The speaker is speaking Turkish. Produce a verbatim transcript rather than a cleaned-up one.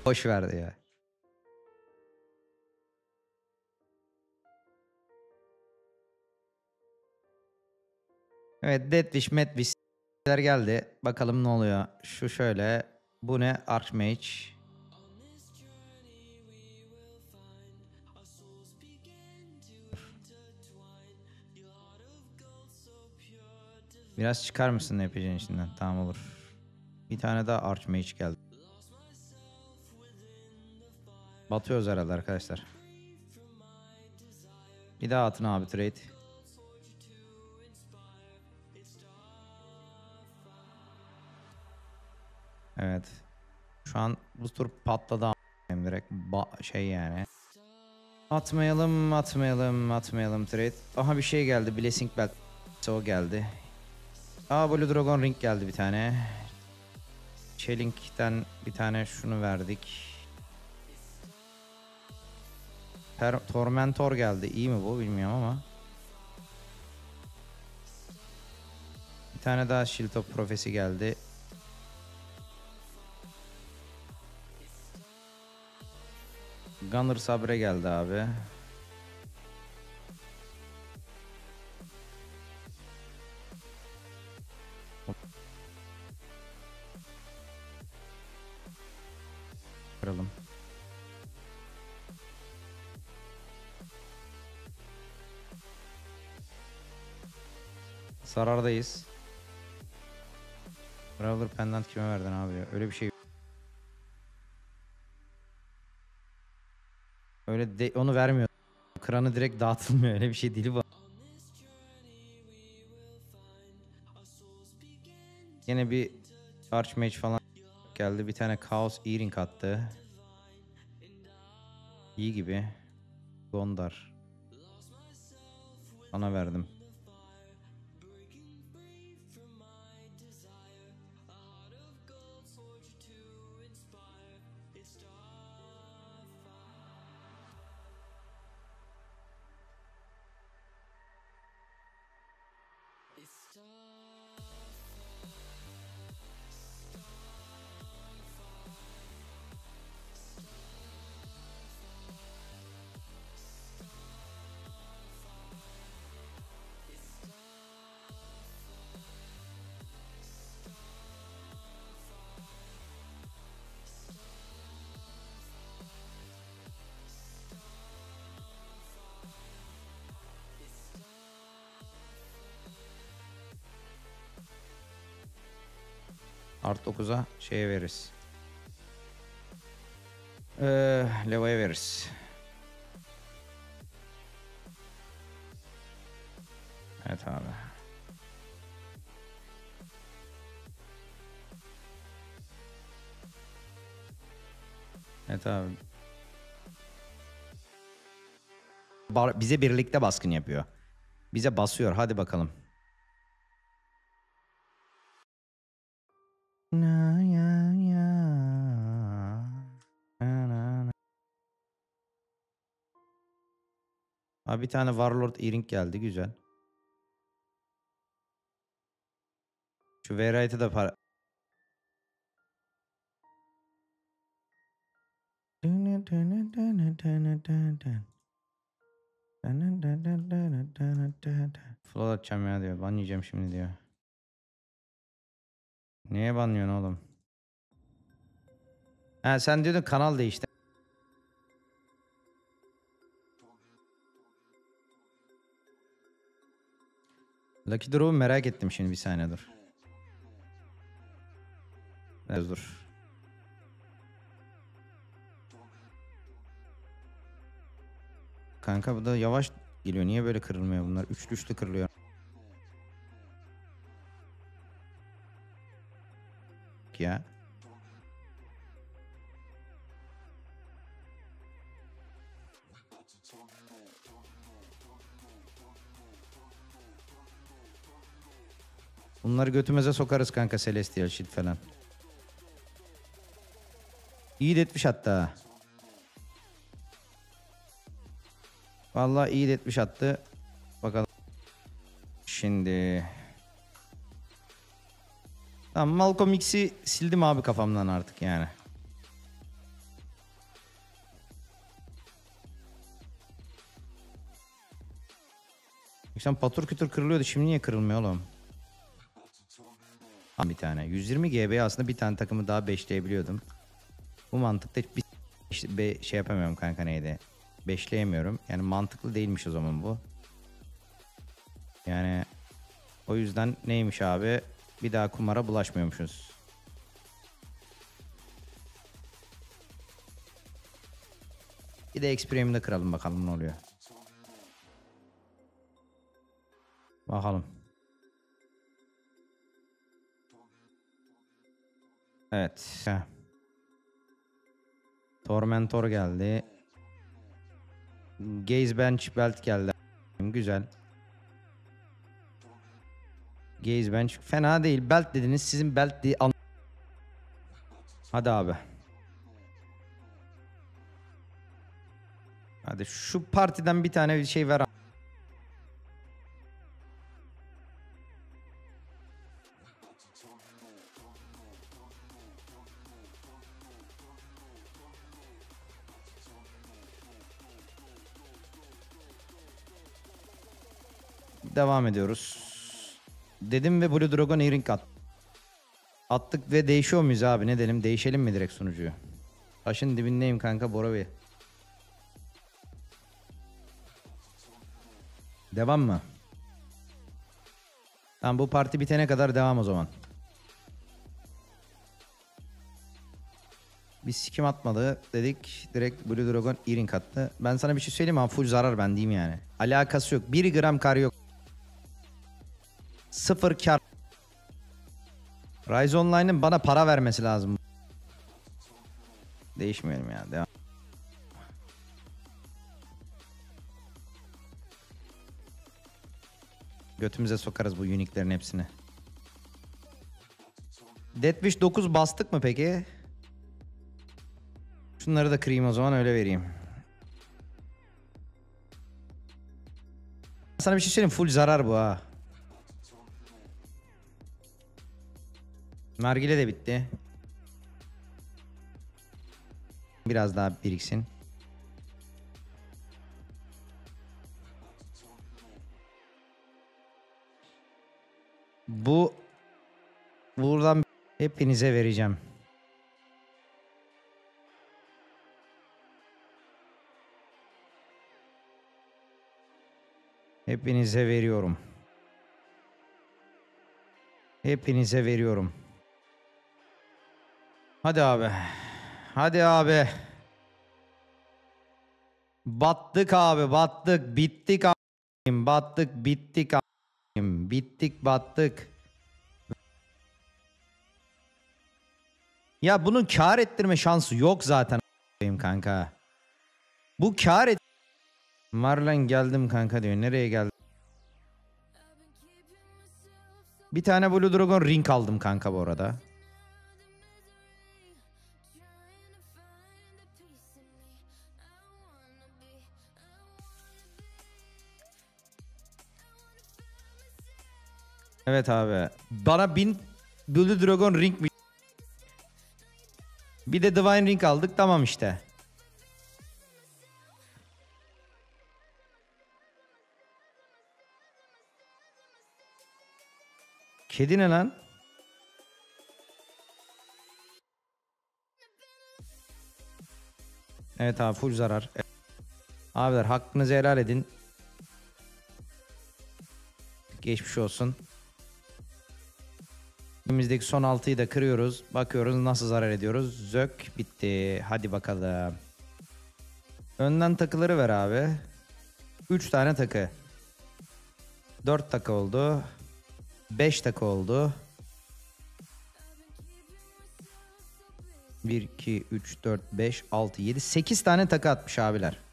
Boş verdi ya. Evet, Deathwish, Madwish geldi. Bakalım ne oluyor. Şu şöyle. Bu ne? Archmage. Biraz çıkar mısın N P C'nin içinden? Tamam olur. Bir tane daha Archmage geldi. Batıyoruz herhalde arkadaşlar. Bir daha atın abi trade. Evet. Şu an bu tur patladı hem direkt ba şey yani. Atmayalım, atmayalım, atmayalım trade. Aha bir şey geldi. Blessing Belt. O geldi. Aa Blue Dragon Ring geldi bir tane. Chelink'ten bir tane şunu verdik. Ter Tormentor geldi. İyi mi bu bilmiyorum ama. Bir tane daha Shield of Prophecy geldi. Gunner Sabre geldi abi. Kıralım. Zarardayız. Brawler Pendant kime verdin abi ya? Öyle bir şey. Öyle de onu vermiyor. Kranı direkt dağıtılmıyor. Öyle bir şey dili var. Yine bir Archmage falan geldi. Bir tane Chaos Earring attı. İyi gibi. Gondar. Sana verdim. Art dokuza şeye veririz. Ee, Leva'ya veririz. Evet abi. Evet abi. Bar bize birlikte baskın yapıyor. Bize basıyor. Hadi bakalım. Na ya ya. Na na na. Abi bir tane Warlord Earring geldi. Güzel. Şu Variety de para... Flood atacağım ya diyor. Ban yiyeceğim şimdi diyor. Niye banlıyorsun oğlum? Ha sen diyordun kanal değişti. Lucky Draw'u merak ettim şimdi bir saniye dur. Biraz dur. Kanka bu da yavaş geliyor. Niye böyle kırılmıyor bunlar? Üçlü üçlü kırılıyor. Ya. Bunları götümüze sokarız kanka Celestial shit falan. İyi de etmiş hatta. Vallahi iyi de etmiş attı. Bakalım. Şimdi. Tamam Malcolm X'i sildim abi kafamdan artık yani. Eskiden patır kütür kırılıyordu. Şimdi niye kırılmıyor oğlum? Bir tane. yüz yirmi G B aslında bir tane takımı daha beşleyebiliyordum. Bu mantıkta bir işte be, şey yapamıyorum kanka neydi? Beşleyemiyorum. Yani mantıklı değilmiş o zaman bu. Yani o yüzden neymiş abi? Bir daha kumara bulaşmıyormuşuz. Bir de X-Premium'da kıralım bakalım ne oluyor. Bakalım. Evet. Heh. Tormentor geldi. Gaze Bench Belt geldi. Güzel. Gaze Bench fena değil. Belt dediniz. Sizin belt diye an... Hadi abi. Hadi şu partiden bir tane bir şey ver. Devam ediyoruz. Dedim ve Blue Dragon Earring at. Attık ve değişiyor muyuz abi? Ne dedim? Değişelim mi direkt sunucuyu? Taşın dibindeyim kanka Bora Bey. Devam mı? Tamam bu parti bitene kadar devam o zaman. Bir sikim atmadı dedik. Direkt Blue Dragon Earring attı. Ben sana bir şey söyleyeyim mi? Full zarar ben diyeyim yani. Alakası yok. bir gram kar yok. Sıfır kar. Rise Online'ın bana para vermesi lazım. Değişmeyelim ya. Devam. Götümüze sokarız bu unique'lerin hepsini. Deathwish dokuz bastık mı peki? Şunları da kırayım o zaman öyle vereyim. Sana bir şey söyleyeyim, full zarar bu ha. Nargile de bitti. Biraz daha biriksin. Bu buradan hepinize vereceğim. Hepinize veriyorum. Hepinize veriyorum. Hadi abi. Hadi abi. Battık abi, battık, bittik abi. Battık, bittik abi. Bittik, battık. Ya bunun kar ettirme şansı yok zaten kanka. Bu kar et... Marlen geldim kanka diyor. Nereye geldim? Bir tane Blue Dragon ring aldım kanka bu arada. Evet abi. Bana bin Blue Dragon ring mi? Bir de Divine ring aldık, tamam işte. Kedi ne lan? Evet abi full zarar. Abiler hakkınızı helal edin. Geçmiş olsun. Elimizdeki son altıyı da kırıyoruz. Bakıyoruz nasıl zarar ediyoruz. Zök bitti. Hadi bakalım. Önden takıları ver abi. üç tane takı. dört takı oldu. beş takı oldu. bir, iki, üç, dört, beş, altı, yedi, sekiz tane takı atmış abiler.